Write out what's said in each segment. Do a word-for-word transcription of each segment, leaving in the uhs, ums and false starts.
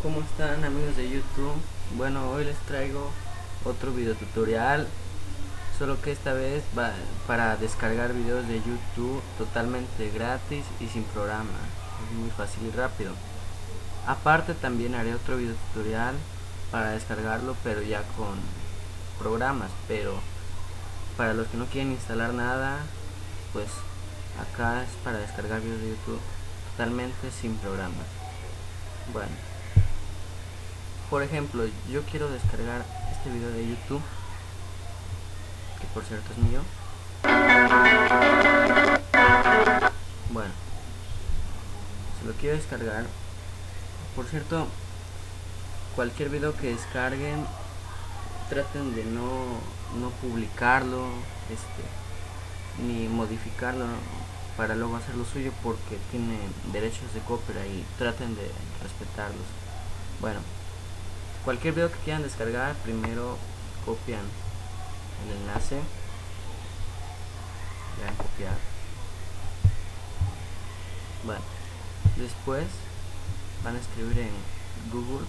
¿Cómo están, amigos de YouTube? Bueno, hoy les traigo otro video tutorial, solo que esta vez va para descargar videos de YouTube totalmente gratis y sin programa. Es muy fácil y rápido. Aparte también haré otro video tutorial para descargarlo, pero ya con programas. Pero para los que no quieren instalar nada, pues acá es para descargar videos de YouTube totalmente sin programas. Bueno, por ejemplo, yo quiero descargar este video de YouTube, que por cierto es mío. Bueno, si lo quiero descargar, por cierto, cualquier video que descarguen, traten de no, no publicarlo, este, ni modificarlo, ¿no?, para luego hacer lo suyo, porque tiene derechos de copyright y traten de respetarlos. Bueno, cualquier video que quieran descargar, primero copian el enlace, le dan copiar. Bueno, después van a escribir en Google,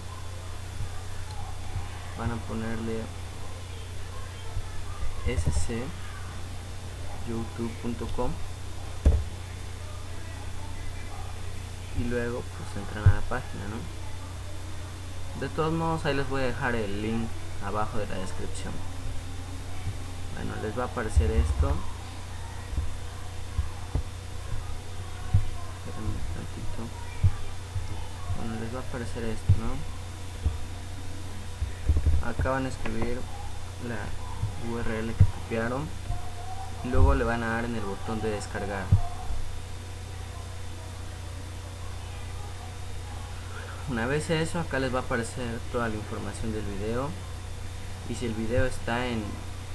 van a ponerle sc youtube punto com y luego pues entran a la página, ¿no? De todos modos, ahí les voy a dejar el link abajo de la descripción. Bueno, les va a aparecer esto. Espérenme un tantito. Bueno, les va a aparecer esto, ¿no? Acá van a escribir la U R L que copiaron y luego le van a dar en el botón de descargar. Una vez eso, acá les va a aparecer toda la información del video, y si el video está en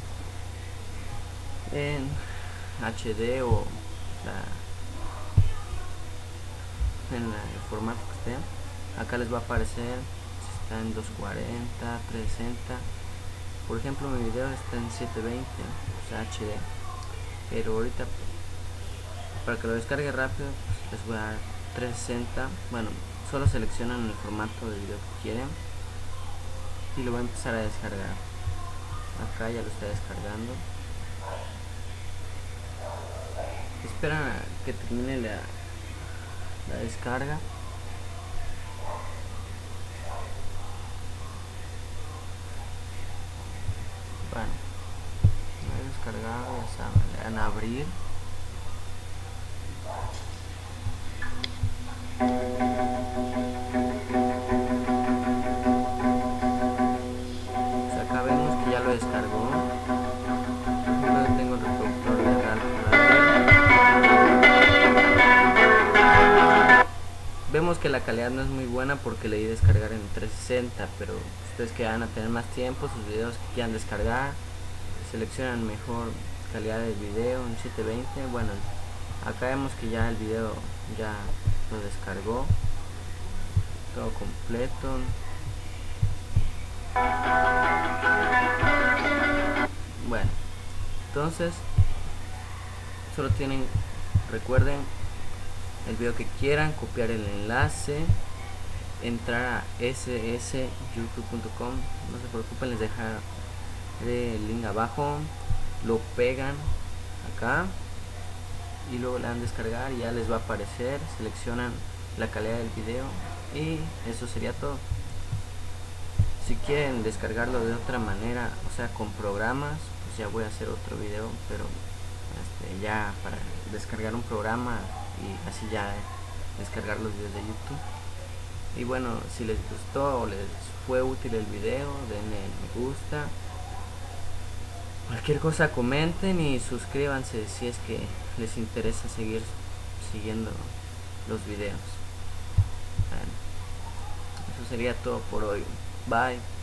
en H D o la, en la, el formato que esté, acá les va a aparecer si está en doscientos cuarenta, trescientos sesenta. Por ejemplo, mi video está en setecientos veinte, o sea H D, pero ahorita para que lo descargue rápido, pues les voy a dar trescientos sesenta. Bueno, solo seleccionan el formato de video que quieren y lo voy a empezar a descargar. Acá ya lo está descargando. Esperan a que termine la, la descarga. Bueno, lo he descargado, ya saben, le dan a abrir. Pues acá vemos que ya lo descargó. Por ejemplo, tengo el reproductor de Real. Vemos que la calidad no es muy buena porque le di descargar en trescientos sesenta, pero ustedes que van a tener más tiempo, sus videos que quieran descargar, seleccionan mejor calidad del video en setecientos veinte. Bueno, acá vemos que ya el video ya lo descargó todo completo. Bueno, entonces solo tienen, recuerden, el video que quieran, copiar el enlace, entrar a sc youtube punto com, no se preocupen, les dejaré el link abajo, lo pegan acá y luego le dan descargar y ya les va a aparecer, seleccionan la calidad del video y eso sería todo. Si quieren descargarlo de otra manera, o sea con programas, pues ya voy a hacer otro video, pero este, ya para descargar un programa y así ya descargar los videos de YouTube. Y bueno, si les gustó o les fue útil el video, denle me gusta, cualquier cosa comenten y suscríbanse si es que les interesa seguir siguiendo los videos. Bueno, eso sería todo por hoy. Bye.